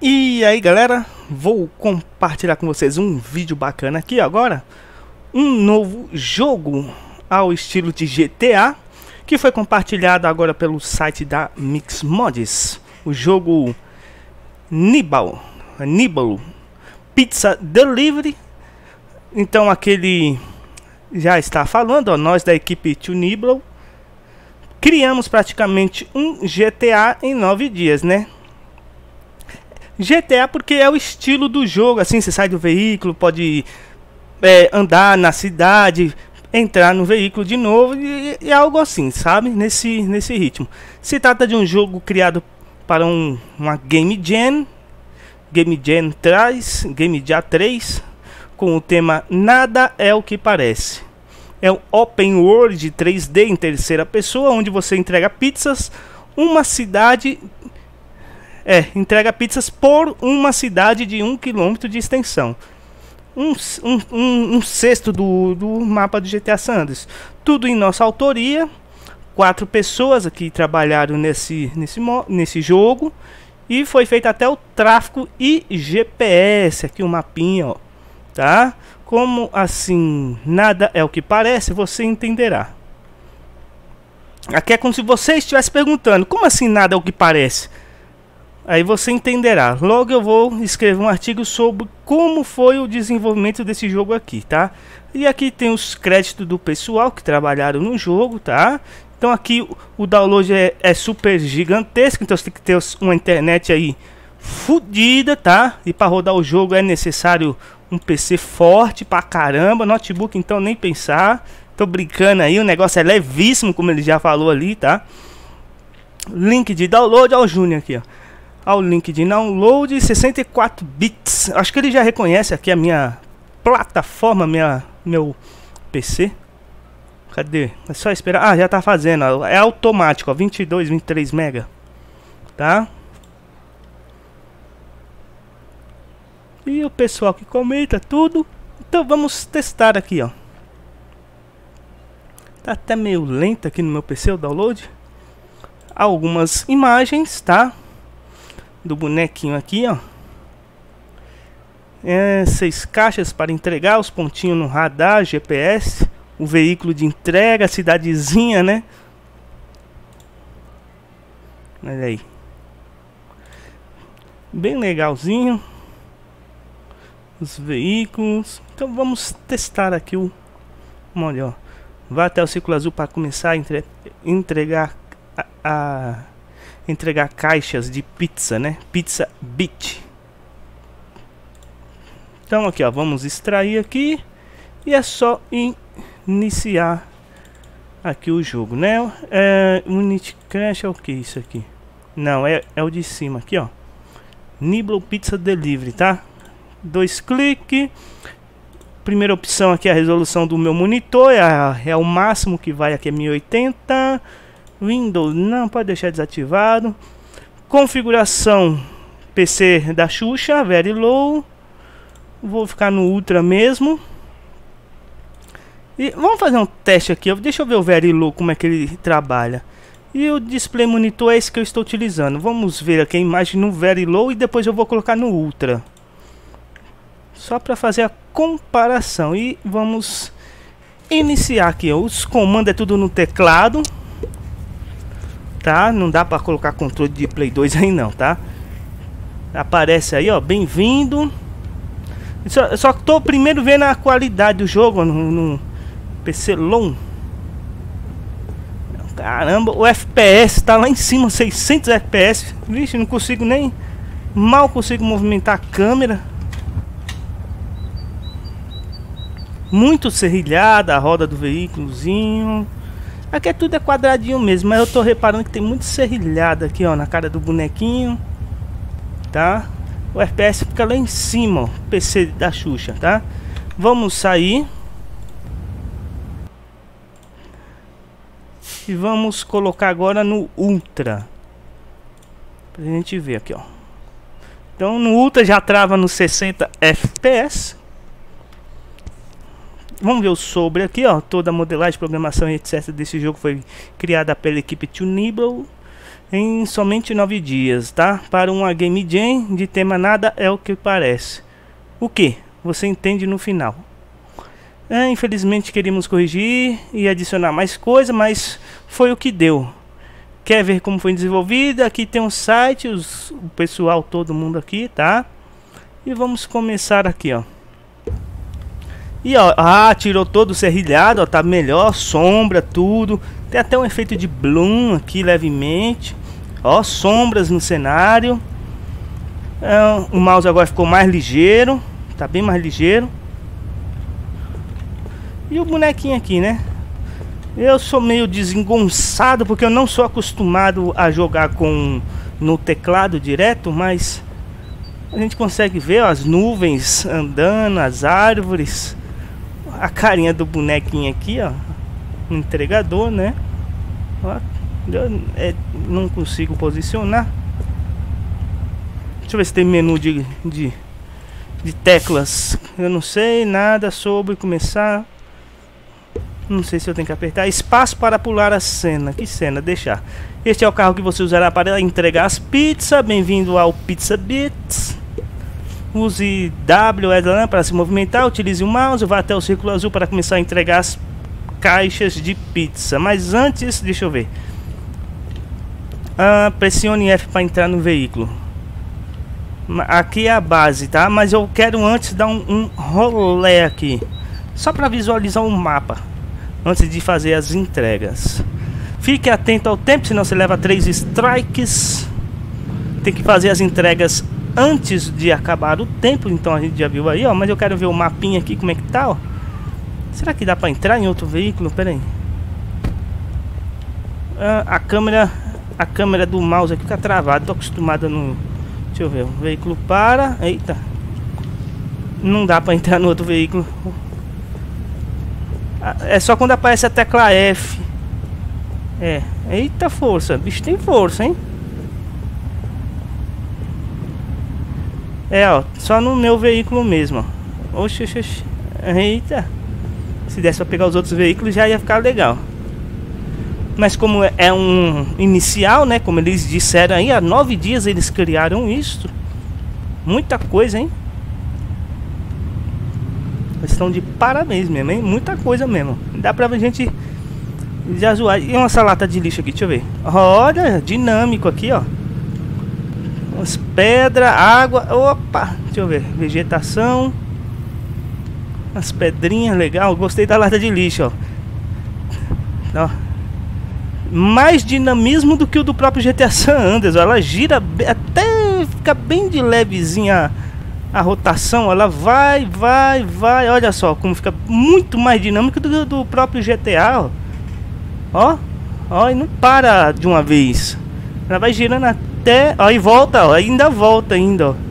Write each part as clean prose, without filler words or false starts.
E aí galera, vou compartilhar com vocês um vídeo bacana aqui agora. Um novo jogo ao estilo de GTA, que foi compartilhado agora pelo site da Mixmods. O jogo Nibble Pizza Delivery. Então aquele já está falando, ó, nós da equipe TwoNibble criamos praticamente um GTA em 9 dias, né? GTA porque é o estilo do jogo, assim, você sai do veículo, pode andar na cidade, entrar no veículo de novo e algo assim, sabe? Nesse ritmo. Se trata de um jogo criado para uma Game Jam 3, com o tema Nada é o que Parece. É um Open World 3D em terceira pessoa, onde você entrega pizzas, entrega pizzas por uma cidade de 1 km de extensão. Um sexto do mapa do GTA San Andreas. Tudo em nossa autoria. 4 pessoas aqui trabalharam nesse jogo. E foi feito até o tráfego e GPS. Aqui o mapinha, ó, tá? Como assim, nada é o que parece, você entenderá. Aqui é como se você estivesse perguntando, como assim nada é o que parece? Aí você entenderá. Logo eu vou escrever um artigo sobre como foi o desenvolvimento desse jogo aqui, tá? E aqui tem os créditos do pessoal que trabalharam no jogo, tá? Então aqui o download é super gigantesco, então você tem que ter uma internet aí fodida, tá? E para rodar o jogo é necessário um PC forte pra caramba, notebook então nem pensar. Tô brincando aí, o negócio é levíssimo, como ele já falou ali, tá? Link de download ao Júnior aqui, ó. Ao link de download 64 bits. Acho que ele já reconhece aqui a minha plataforma, meu PC. Cadê? É só esperar. Ah, já tá fazendo, ó. É automático, ó, 22, 23 mega. Tá? E o pessoal que comenta tudo. Então vamos testar aqui, ó. Tá até meio lento aqui no meu PC o download. Algumas imagens, tá? Do bonequinho aqui, ó. 6 caixas para entregar, os pontinhos no radar, GPS, o veículo de entrega, a cidadezinha, né? Olha aí. Bem legalzinho. Os veículos. Então vamos testar aqui o... Olha, ó. Vá até o círculo azul para começar a entregar entregar caixas de pizza, né? Pizza Bit. Então aqui, ó, vamos extrair aqui e é só iniciar aqui o jogo, né? Unity Crash é o que isso aqui? Não, é o de cima aqui, ó. Nibble Pizza Delivery, tá? 2 cliques. Primeira opção aqui é a resolução do meu monitor, é o máximo que vai aqui, é 1080. Windows não pode deixar desativado. Configuração PC da Xuxa, very low. Vou ficar no ultra mesmo. E vamos fazer um teste aqui. Deixa eu ver o very low como é que ele trabalha. E o display monitor é esse que eu estou utilizando. Vamos ver aqui a imagem no very low e depois eu vou colocar no ultra. Só para fazer a comparação. E vamos iniciar aqui. Os comandos é tudo no teclado. Tá? Não dá para colocar controle de Play 2 aí não, tá? Aparece aí, ó, bem-vindo. Só que tô primeiro vendo a qualidade do jogo no PC long. Caramba, o FPS tá lá em cima, 600 FPS. Vixe, não consigo nem... Mal consigo movimentar a câmera. Muito serrilhada a roda do veículozinho. Aqui tudo é quadradinho mesmo, mas eu tô reparando que tem muito serrilhado aqui, ó, na cara do bonequinho, tá? O FPS fica lá em cima, ó, PC da Xuxa, tá? Vamos sair. E vamos colocar agora no Ultra. Pra gente ver aqui, ó. Então no Ultra já trava no 60 FPS. Vamos ver o sobre aqui, ó. Toda a modelagem, programação e etc desse jogo foi criada pela equipe TwoNibble. em somente 9 dias, tá? Para uma Game Jam de tema nada é o que parece. O que? Você entende no final. Infelizmente queríamos corrigir e adicionar mais coisa, mas foi o que deu. Quer ver como foi desenvolvida? Aqui tem um site, o pessoal, todo mundo aqui, tá? E vamos começar aqui, ó. E ó, tirou todo o serrilhado, ó, tá melhor, sombra, tudo. Tem até um efeito de bloom aqui levemente. Ó, sombras no cenário. O mouse agora ficou mais ligeiro, tá bem mais ligeiro. E o bonequinho aqui, né? Eu sou meio desengonçado porque eu não sou acostumado a jogar no teclado direto, mas a gente consegue ver, ó, as nuvens andando, as árvores, a carinha do bonequinho aqui, ó, no entregador, né? Ó, não consigo posicionar. Deixa eu ver se tem menu de teclas. Eu não sei nada sobre começar. Não sei se eu tenho que apertar espaço para pular a cena. Que cena? Deixar. Este é o carro que você usará para entregar as pizzas. Bem-vindo ao Pizza Bits. Use W para se movimentar. Utilize o mouse. Vá até o círculo azul para começar a entregar as caixas de pizza. Mas antes, deixa eu ver. Pressione F para entrar no veículo. Aqui é a base, tá? Mas eu quero antes dar um rolê aqui, só para visualizar o mapa antes de fazer as entregas. Fique atento ao tempo, senão você leva 3 strikes. Tem que fazer as entregas antes de acabar o tempo. Então a gente já viu aí, ó. Mas eu quero ver o mapinha aqui, como é que tá, ó. Será que dá para entrar em outro veículo? Pera aí. A câmera do mouse aqui fica travada. Tô acostumado no... Deixa eu ver, o veículo para. Eita. Não dá para entrar no outro veículo. É só quando aparece a tecla F. Eita força, o bicho tem força, hein? Ó, só no meu veículo mesmo, ó. Oxe. Eita. Se desse pra pegar os outros veículos já ia ficar legal. Mas como é um inicial, né? Como eles disseram aí, há 9 dias eles criaram isso. Muita coisa, hein? Eles estão de parabéns mesmo, hein? Muita coisa mesmo. Dá pra gente já zoar. E uma salata de lixo aqui, deixa eu ver. Olha, dinâmico aqui, ó. Umas pedras, água. Opa, deixa eu ver. Vegetação. As pedrinhas, legal. Gostei da lata de lixo, ó. Mais dinamismo do que o do próprio GTA San Andreas. Ela gira até fica bem de levezinha a rotação. Ela vai. Olha só como fica muito mais dinâmico do próprio GTA, ó. E não para de uma vez. Ela vai girando até, ó, e volta, ó, ainda volta ainda, ó.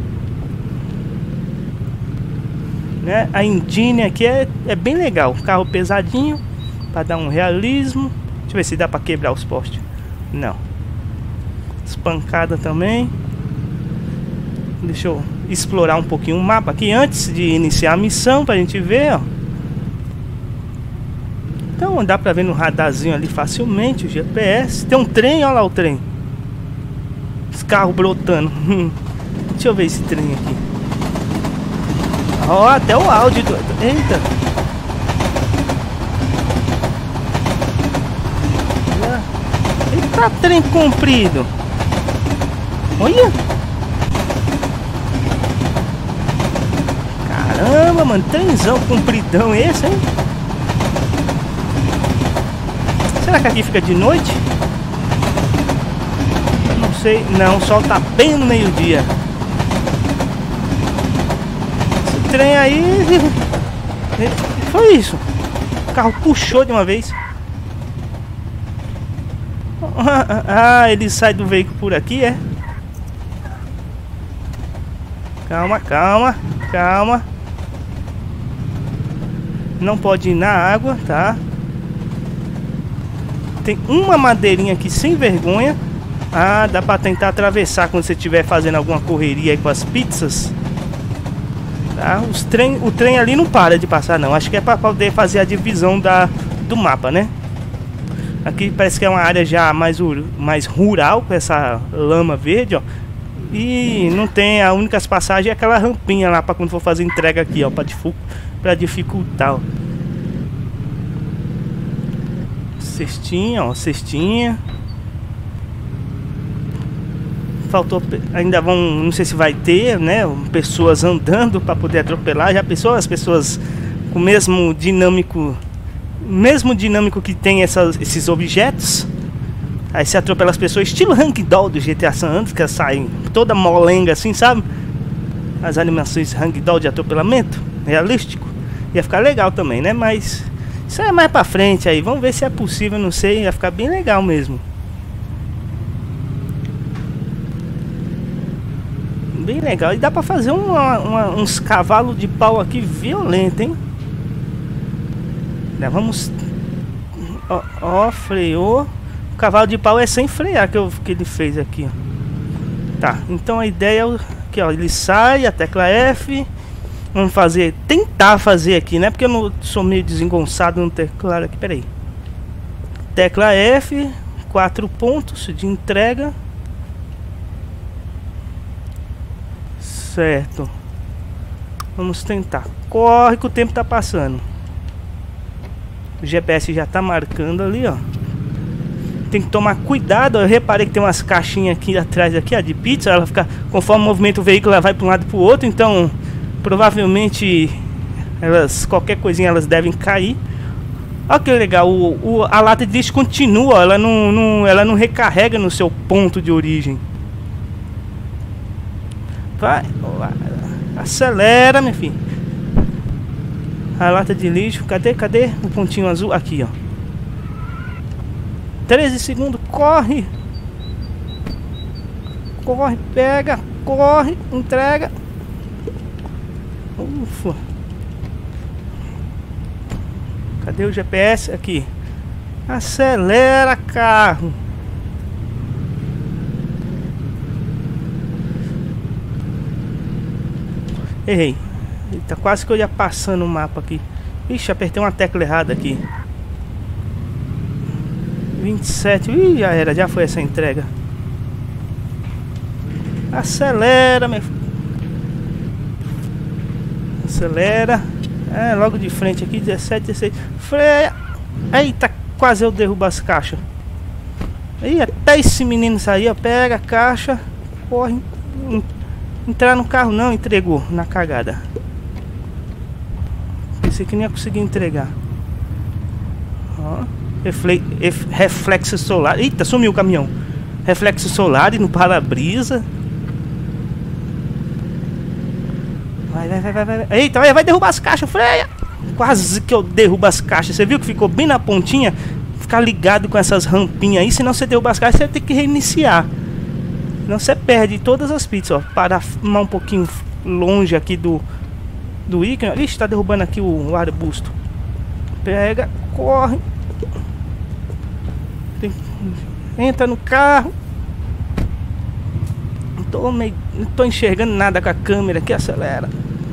Né? A engine aqui é bem legal. Carro pesadinho para dar um realismo. Deixa eu ver se dá pra quebrar os postes. Não. Espancada também. Deixa eu explorar um pouquinho o mapa aqui antes de iniciar a missão pra gente ver, ó. Então dá pra ver no radarzinho ali facilmente o GPS. Tem um trem, olha lá o trem. Os carros brotando. Deixa eu ver esse trem aqui. Ó, até o áudio do... Eita. Eita, trem comprido. Olha. Caramba, mano, trenzão compridão esse, hein? Será que aqui fica de noite? Não sei, não, o sol tá bem no meio-dia. Esse trem aí... Foi isso. O carro puxou de uma vez. Ah, ele sai do veículo por aqui, é? Calma, calma, calma. Não pode ir na água, tá? Tem uma madeirinha aqui sem vergonha. Ah, dá pra tentar atravessar quando você estiver fazendo alguma correria aí com as pizzas. Tá? O trem ali não para de passar não. Acho que é pra poder fazer a divisão do mapa, né? Aqui parece que é uma área já mais rural, com essa lama verde, ó. E não tem, a única passagem é aquela rampinha lá para quando for fazer entrega aqui, ó, para dificultar, ó. Cestinha, ó, cestinha. Faltou, ainda vão, não sei se vai ter, né, pessoas andando para poder atropelar. Já pensou as pessoas com o mesmo dinâmico que tem esses objetos? Aí se atropela as pessoas, estilo Ragdoll do GTA San Andreas, que saem toda molenga assim, sabe? As animações Ragdoll de atropelamento, realístico. Ia ficar legal também, né? Mas isso é mais pra frente aí. Vamos ver se é possível, não sei. Ia ficar bem legal mesmo. Bem legal. E dá pra fazer uns cavalos de pau aqui violento, hein? Vamos... Ó, freou. O cavalo de pau é sem frear que ele fez aqui, ó. Tá, então a ideia é que, ó, ele sai, a tecla F. Vamos tentar fazer aqui, né? Porque eu não sou meio desengonçado no teclado aqui, peraí. Tecla F, 4 pontos de entrega. Certo. Vamos tentar. Corre que o tempo tá passando. O GPS já tá marcando ali, ó. Tem que tomar cuidado. Eu reparei que tem umas caixinhas aqui atrás aqui, ó, de pizza. Ela fica, conforme movimenta o veículo, ela vai para um lado e para o outro. Então, provavelmente, qualquer coisinha elas devem cair. Olha que legal. A lata de lixo continua. Ela não recarrega no seu ponto de origem. Vai, acelera, meu filho. A lata de lixo, cadê o pontinho azul? Aqui, ó. 13 segundos, corre. Corre, pega, corre, entrega. Ufa. Cadê o GPS? Aqui. Acelera, carro. Errei. Eita, quase que eu ia passando o mapa aqui. Ixi, apertei uma tecla errada aqui. 27. Ih, já foi essa entrega. Acelera, meu. Acelera. É, logo de frente aqui, 17, 16. Freia. Eita, quase eu derrubo as caixas. Aí, até esse menino sair, ó. Pega a caixa. Corre. Entrar no carro não, entregou na cagada. Pensei que nem ia conseguir entregar. Ó. Reflexo solar. Eita, sumiu o caminhão. Reflexo solar e no para-brisa. Vai. Eita, vai derrubar as caixas, freia. Quase que eu derrubo as caixas. Você viu que ficou bem na pontinha? Ficar ligado com essas rampinhas aí. Senão você derruba as caixas, você vai ter que reiniciar. Senão você perde todas as pizzas, ó. Parar um pouquinho longe aqui do ícone. Ixi, tá derrubando aqui o arbusto. Pega, corre. Entra no carro. Não tô enxergando nada com a câmera aqui, acelera.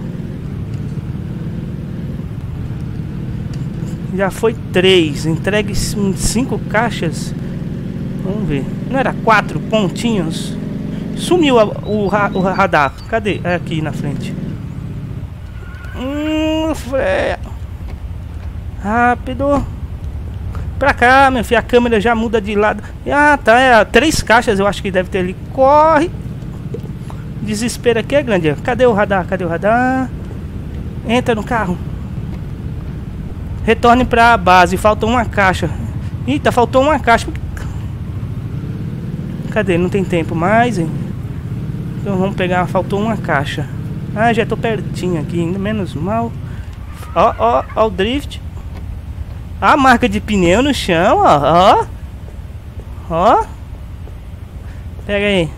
Já foi 3. Entregue 5 caixas. Vamos ver. Não era 4 pontinhos? Sumiu o radar. Cadê? É aqui na frente. Freia. Rápido. Pra cá, meu filho. A câmera já muda de lado. Ah, tá. É 3 caixas eu acho que deve ter ali. Corre. Desespero aqui é grande. Cadê o radar? Entra no carro. Retorne pra base. Falta uma caixa. Eita, faltou uma caixa. Cadê? Não tem tempo mais, hein? Então vamos pegar. Faltou uma caixa. Ah, já tô pertinho aqui. Ainda menos mal. Ó o drift. A marca de pneu no chão, ó. Pega aí.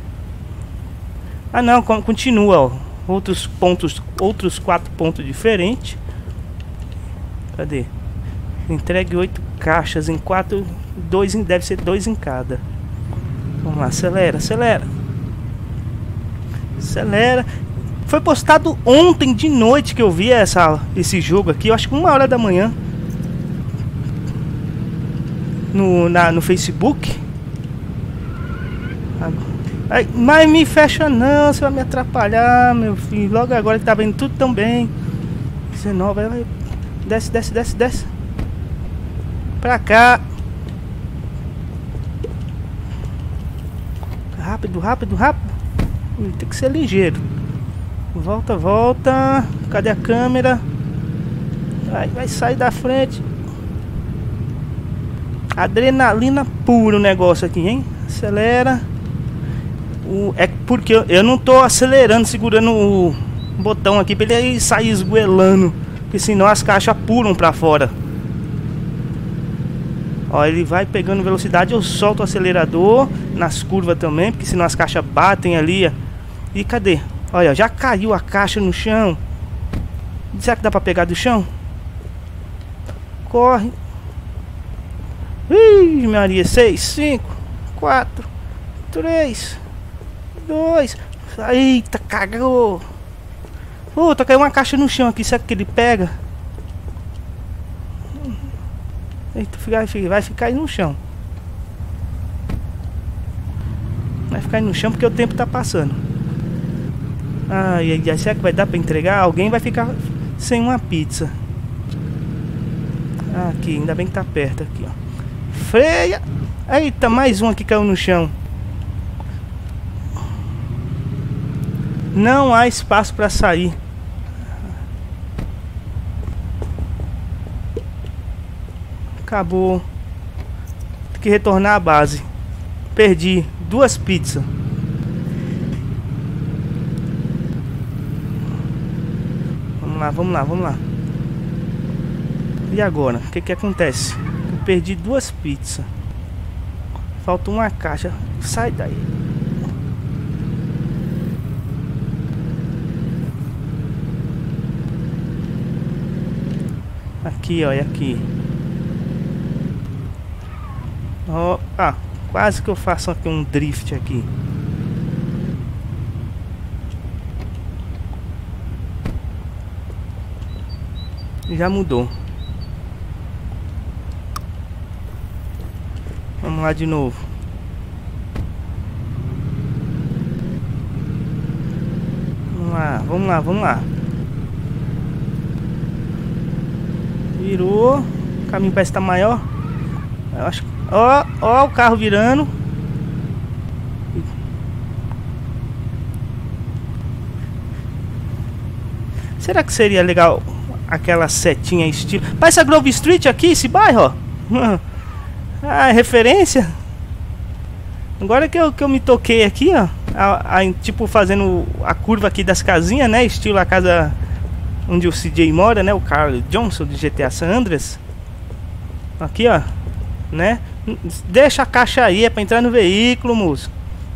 Ah, não, continua, ó. Outros 4 pontos diferentes. Cadê? Entregue 8 caixas em 4. Deve ser 2 em cada. Vamos lá, acelera. Foi postado ontem de noite que eu vi esse jogo aqui. Eu acho que 1h da manhã. no Facebook. Ai, mas me fecha não, você vai me atrapalhar, meu filho. Logo agora que tá vendo tudo tão bem. 19, vai. Desce, desce, desce, desce. Pra cá. Rápido, rápido, rápido. Tem que ser ligeiro. Volta, volta. Cadê a câmera? Vai sair da frente. Adrenalina pura o negócio aqui, hein? Acelera. É porque eu não tô acelerando, segurando o botão aqui pra ele sair esguelando. Porque senão as caixas pulam pra fora. Ó, ele vai pegando velocidade, eu solto o acelerador nas curvas também, porque senão as caixas batem ali. E cadê? Olha, já caiu a caixa no chão. Será que dá pra pegar do chão? Corre. Ih, Maria, 6, 5, 4, 3, 2. Eita, cagou. Puta, caiu uma caixa no chão aqui. Será que ele pega? Eita, vai ficar aí no chão. Vai ficar aí no chão porque o tempo tá passando. Ai, será que vai dar pra entregar? Alguém vai ficar sem uma pizza. Aqui, ainda bem que tá perto aqui, ó. Freia. Eita, mais um aqui caiu no chão. Não há espaço pra sair. Acabou. Tem que retornar à base. Perdi 2 pizzas. Vamos lá, vamos lá, vamos lá. E agora? O que acontece? Eu perdi 2 pizzas. Falta uma caixa. Sai daí. Aqui, ó, é aqui. Ó, quase que eu faço aqui um drift aqui. Já mudou. Vamos lá de novo. Vamos lá, vamos lá, vamos lá. Virou. O caminho parece estar maior. Eu acho. Ó o carro virando. Será que seria legal aquela setinha estilo? Parece a Grove Street aqui, esse bairro, ó. Ah, referência. Agora que eu me toquei aqui, ó. Tipo fazendo a curva aqui das casinhas, né? Estilo a casa onde o CJ mora, né? O Carl Johnson de GTA San Andreas. Aqui, ó, né? Deixa a caixa aí, é pra entrar no veículo, moço.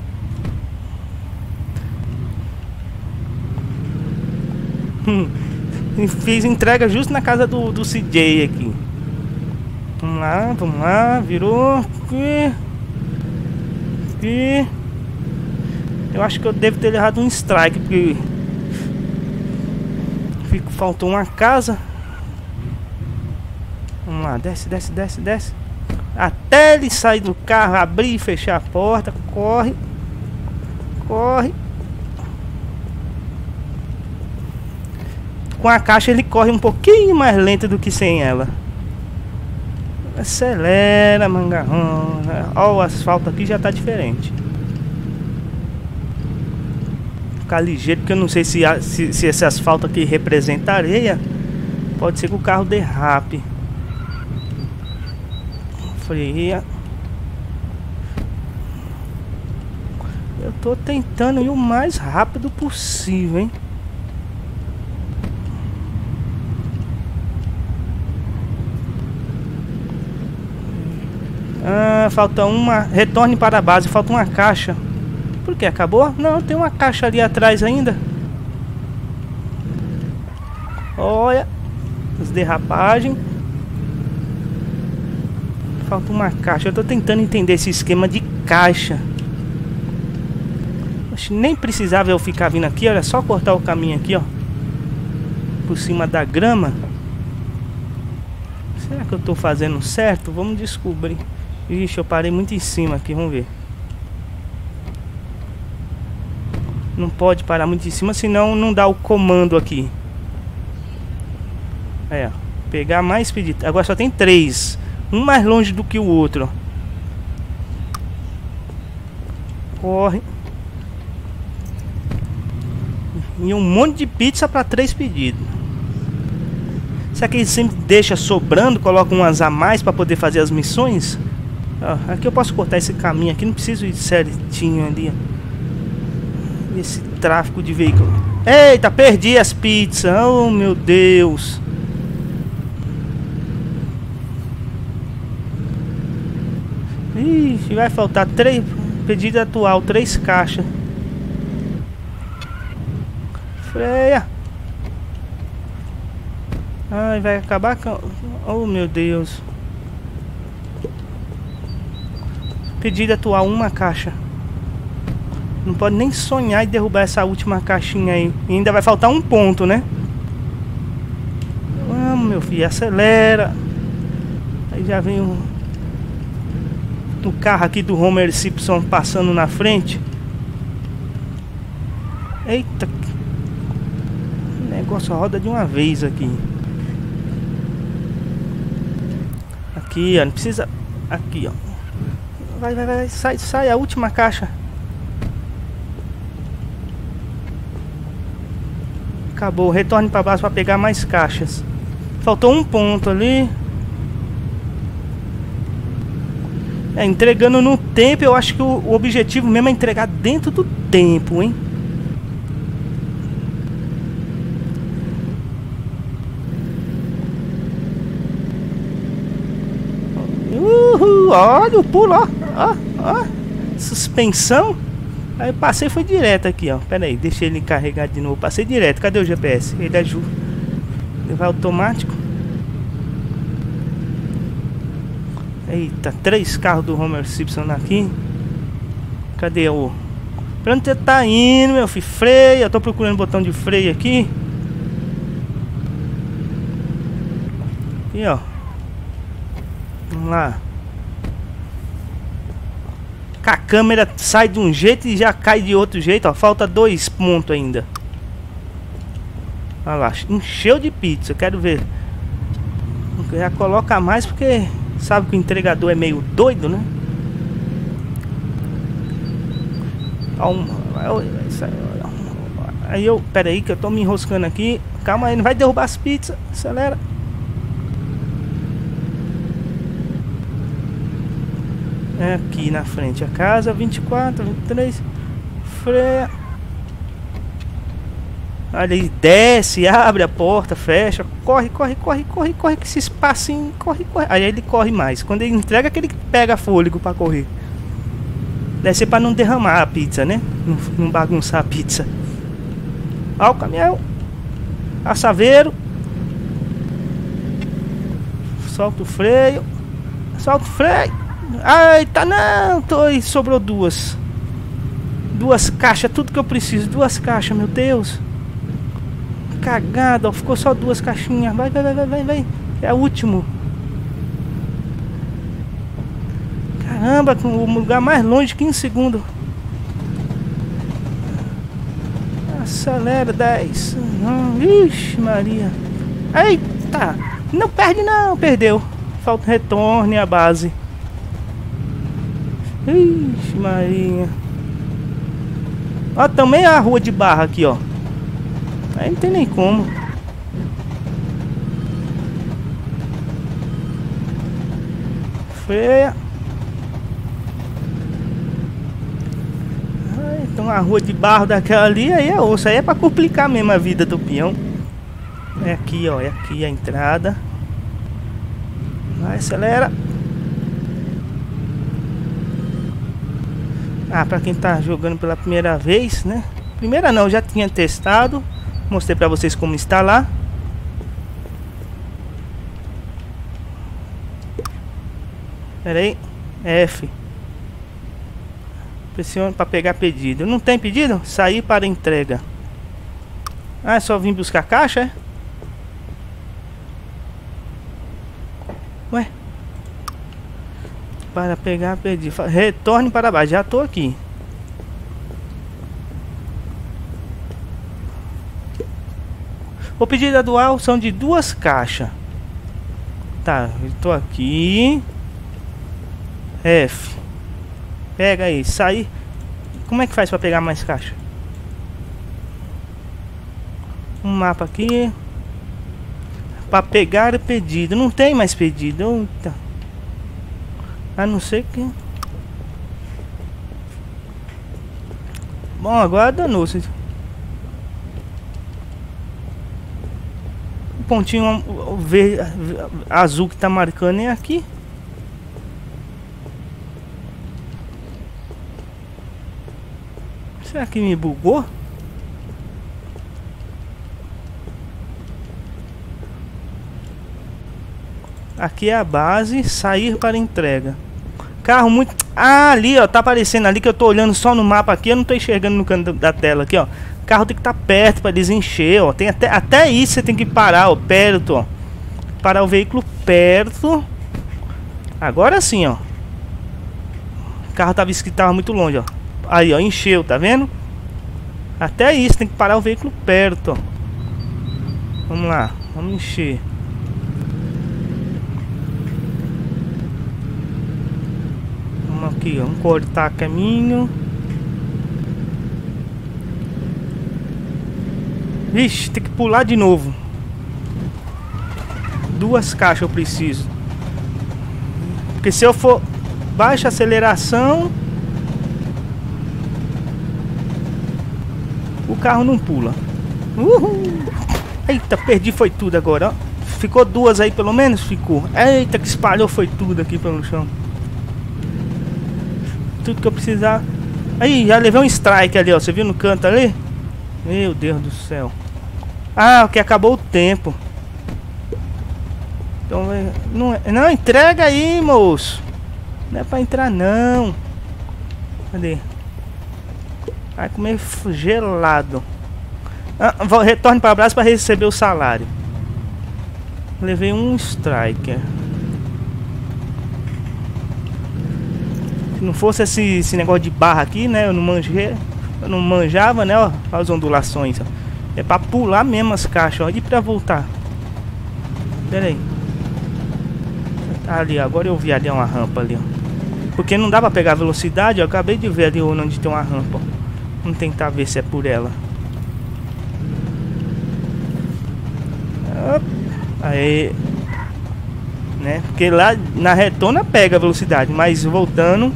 Fiz entrega justo na casa do CJ aqui. Vamos lá, virou. Aqui. Eu acho que eu devo ter errado um strike, porque faltou uma casa. Vamos lá, desce, desce, desce, desce. Até ele sair do carro, abrir e fechar a porta. Corre. Corre. Com a caixa ele corre um pouquinho mais lento do que sem ela. Acelera, mangarrão. Ó, o asfalto aqui já tá diferente. Ficar ligeiro, porque eu não sei se esse asfalto aqui representa areia. Pode ser que o carro derrape. Freia. Eu tô tentando ir o mais rápido possível, hein? Falta uma. Retorne para a base, falta uma caixa. Por que? Acabou? Não, tem uma caixa ali atrás ainda. Olha as derrapagens. Falta uma caixa. Eu tô tentando entender esse esquema de caixa. Acho que nem precisava eu ficar vindo aqui. Olha, só cortar o caminho aqui, ó, por cima da grama. Será que eu tô fazendo certo? Vamos descobrir. Ixi, eu parei muito em cima aqui, vamos ver. Não pode parar muito em cima, senão não dá o comando aqui. Aí, ó. Pegar mais pedido. Agora só tem 3. Um mais longe do que o outro. Corre. E um monte de pizza para 3 pedidos. Será que ele sempre deixa sobrando? Coloca umas a mais para poder fazer as missões? Ó, aqui eu posso cortar esse caminho aqui. Não preciso ir certinho ali. Esse tráfego de veículo. Eita, perdi as pizzas. Oh, meu Deus. Ixi, vai faltar 3. Pedido atual, 3 caixas. Freia. Ai, vai acabar com... Oh, meu Deus. Pedido atual, 1 caixa. Não pode nem sonhar em derrubar essa última caixinha aí. E ainda vai faltar 1 ponto, né? Vamos, meu filho, acelera. Aí já vem o carro aqui do Homer Simpson passando na frente. Eita. O negócio roda de uma vez aqui. Aqui, ó. Não precisa... Aqui, ó. Vai. Sai a última caixa. Acabou. Retorne para baixo para pegar mais caixas. Faltou 1 ponto ali. Entregando no tempo, eu acho que o objetivo mesmo é entregar dentro do tempo, hein? Olha o pulo, ó. Suspensão. Aí eu passei, foi direto aqui, ó. Pera aí, deixa ele carregar de novo. Passei direto, cadê o GPS? Ele ajuda. Ele vai automático. Eita, 3 carros do Homer Simpson aqui. Cadê o... Pra onde você tá indo, meu filho? Freia, eu tô procurando o botão de freio aqui. Aqui, ó. Vamos lá. A câmera sai de um jeito e já cai de outro jeito, ó. Falta 2 pontos ainda. Olha lá, encheu de pizza, quero ver. Já coloca mais porque sabe que o entregador é meio doido, né? Aí eu, pera aí que eu tô me enroscando aqui. Calma aí, não vai derrubar as pizzas. Acelera. É aqui na frente a casa, 24, 23. Freia. Olha aí, desce, abre a porta, fecha. Corre que esse espacinho, corre. Aí ele corre mais. Quando ele entrega, que ele pega fôlego pra correr. Deve ser pra não derramar a pizza, né? Não bagunçar a pizza. Ó o caminhão. Assaveiro. Solta o freio. Eita, não, sobrou 2 caixas, tudo que eu preciso. 2 caixas, meu Deus. Cagada, ó, ficou só 2 caixinhas. Vai. É o último. Caramba, com o lugar mais longe, 15 segundos. Acelera, 10. Ixi, Maria. Eita, não perde não, perdeu. Falta retorne à base. Ixi, Maria. Ó, também a rua de barra aqui, ó. Aí não tem nem como. Freia. Então a rua de barro daquela ali, aí é osso. Aí é pra complicar mesmo a vida do peão. É aqui, ó. É aqui a entrada. Vai, acelera. Ah, pra quem tá jogando pela primeira vez, né? Primeira não, já tinha testado. Mostrei pra vocês como instalar. Pera aí. F. Pressione para pegar pedido. Não tem pedido? Sair para entrega. Ah, é só vir buscar caixa, é? Ué? Para pegar, perdi. Retorne para baixo. Já tô aqui. O pedido atual são de 2 caixas. Tá, eu tô aqui. F. Pega aí, sai. Como é que faz para pegar mais caixa? Um mapa aqui. Para pegar o pedido. Não tem mais pedido. Eita. A não ser que... Bom, agora danou-se. O pontinho verde, azul que tá marcando é aqui. Será que me bugou? Aqui é a base, sair para entrega. Carro muito... Ah, ali, ó, tá aparecendo ali que eu tô olhando só no mapa aqui, eu não tô enxergando no canto da tela aqui, ó. O carro tem que estar perto para desencher, ó. Tem até isso você tem que parar, ó, perto, ó. Parar o veículo perto. Agora sim, ó. O carro tava escrito que tava muito longe, ó. Aí, ó, encheu, tá vendo? Até isso, tem que parar o veículo perto, ó. Vamos lá, vamos encher. Vamos aqui, ó, vamos cortar caminho. Vixe, tem que pular de novo. 2 caixas eu preciso. Porque se eu for baixa aceleração, o carro não pula. Uhul. Eita, perdi foi tudo agora, ó. Ficou 2 aí pelo menos? Ficou. Eita, que espalhou foi tudo aqui pelo chão. Tudo que eu precisava. Aí, já levei um strike ali, ó. Você viu no canto ali? Meu Deus do céu. Ah, que acabou o tempo. Então, não, entrega aí, moço. Não é pra entrar, não. Cadê? Vai comer gelado. Retorne para o braço para receber o salário. Levei um striker. Se não fosse esse negócio de barra aqui, né? Eu não manjava, né? Ó, as ondulações, ó. É pra pular mesmo as caixas, ó. E pra voltar. Pera aí. Ali, agora eu vi ali uma rampa ali, ó. Porque não dá pra pegar velocidade, eu acabei de ver ali onde tem uma rampa, ó. Vamos tentar ver se é por ela. Aí, né? Porque lá na retona pega a velocidade, mas voltando.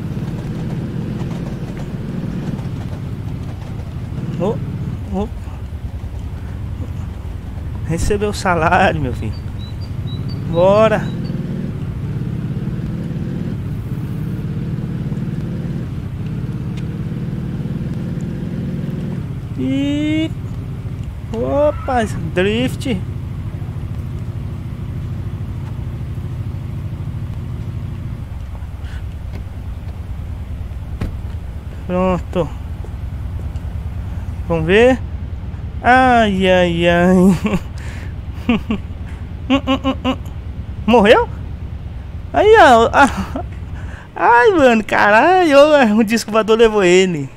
Recebeu o salário, meu filho. Bora. E opa, drift. Pronto. Vamos ver. Ai, ai, ai. Morreu? Aí, ó. Ai, mano, caralho. O disco voador levou ele.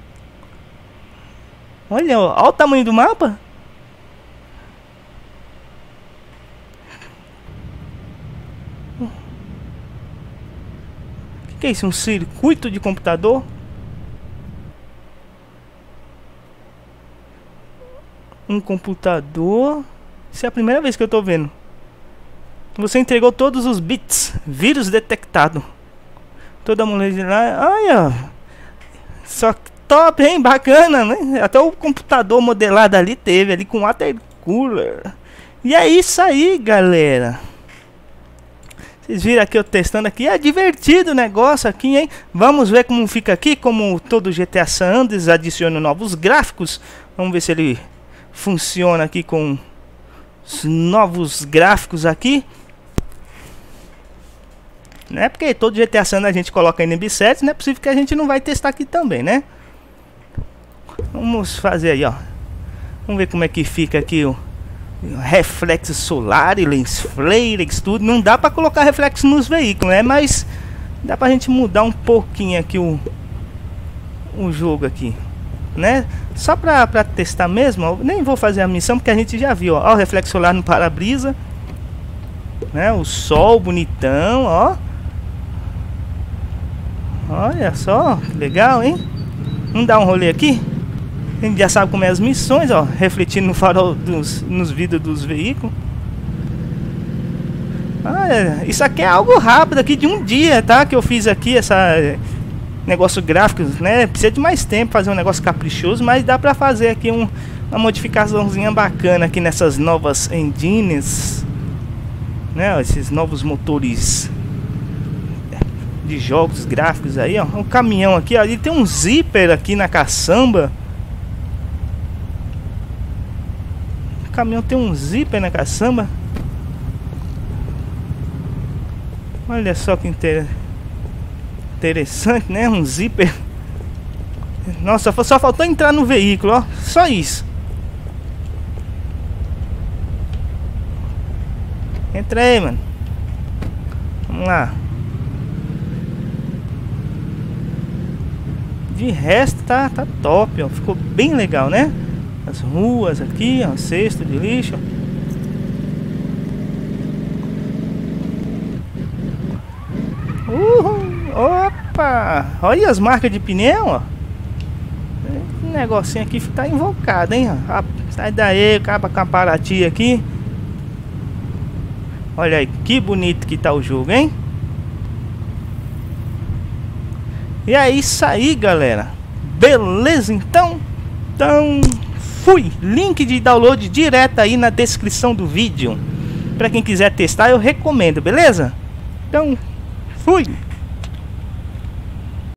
Olha, ó, olha o tamanho do mapa. O que é isso? Um circuito de computador? Um computador. Isso é a primeira vez que eu tô vendo. Você entregou todos os bits. Vírus detectado. Toda mulher lá. Olha. Só que top, hein? Bacana, né? Até o computador modelado ali teve. Ali com water cooler. E é isso aí, galera. Vocês viram aqui eu testando aqui. É divertido o negócio aqui, hein? Vamos ver como fica aqui. Como todo GTA San Andreas adiciona novos gráficos. Vamos ver se ele funciona aqui com os novos gráficos aqui. Não é porque todo GTA San Andreas a gente coloca NB7, não é possível que a gente não vai testar aqui também, né? Vamos fazer aí, ó. Vamos ver como é que fica aqui o reflexo solar, lens flares, tudo. Não dá pra colocar reflexo nos veículos, né? Mas Dá pra gente mudar um pouquinho aqui o jogo aqui, né? Só pra testar mesmo, ó, nem vou fazer a missão porque a gente já viu, ó, o reflexo solar no para-brisa, né? O sol bonitão, ó. Olha só, que legal, hein? Vamos dar um rolê aqui? A gente já sabe como é as missões, ó, refletindo no farol nos vidros dos veículos. Ah, isso aqui é algo rápido aqui de um dia, tá? Que eu fiz aqui negócio gráfico, né? Precisa de mais tempo fazer um negócio caprichoso, mas dá pra fazer aqui uma modificaçãozinha bacana aqui nessas novas engines, né? Esses novos motores de jogos gráficos aí, ó. Um caminhão aqui, ó. Ele tem um zíper aqui na caçamba. O caminhão tem um zíper na caçamba. Olha só que interessante, né? Um zíper. Nossa, só faltou entrar no veículo, ó. Só isso. Entra aí, mano. Vamos lá. De resto tá top, ó. Ficou bem legal, né? As ruas aqui, ó. Cesto de lixo. Opa! Olha as marcas de pneu, ó. Esse negocinho aqui tá invocado, hein? Ó. Sai daí, acaba com a Paraty aqui. Olha aí, que bonito que tá o jogo, hein? E é isso aí, galera. Beleza, então? Então, fui! Link de download direto aí na descrição do vídeo. Pra quem quiser testar, eu recomendo, beleza? Então, fui!